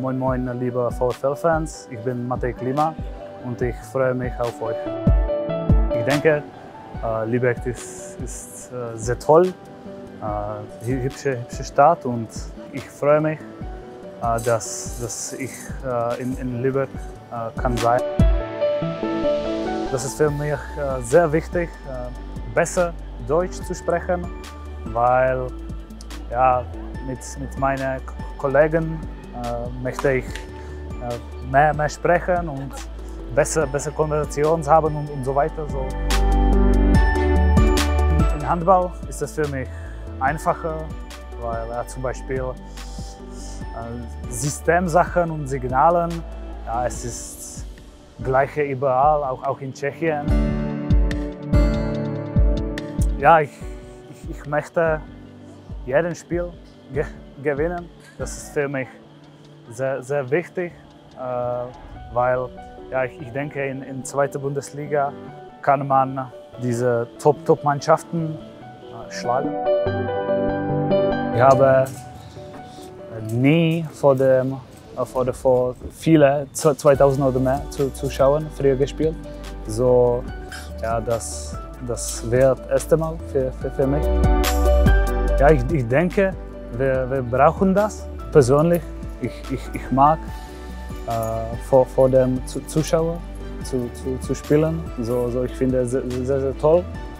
Moin Moin, liebe VfL-Fans, ich bin Matej Klima und ich freue mich auf euch. Ich denke, Lübeck ist sehr toll, hübsche Stadt und ich freue mich, dass ich in Lübeck kann sein. Das ist für mich sehr wichtig, besser Deutsch zu sprechen, weil ja, mit meinen Kollegen möchte ich mehr sprechen und besser Konversationen haben und so weiter. So. Im Handball ist es für mich einfacher, weil zum Beispiel Systemsachen und Signalen, ja, es ist gleiche überall, auch in Tschechien. Ja, ich möchte jedes Spiel gewinnen. Das ist für mich sehr wichtig, weil ja, ich denke, in der zweiten Bundesliga kann man diese Top-Mannschaften schlagen. Ich habe nie vor viele 2000 oder mehr Zuschauern früher gespielt. So, ja, das wird das erste Mal für mich. Ja, ich denke, wir brauchen das. Persönlich, ich mag vor dem Zuschauer zu spielen. So, ich finde es sehr toll.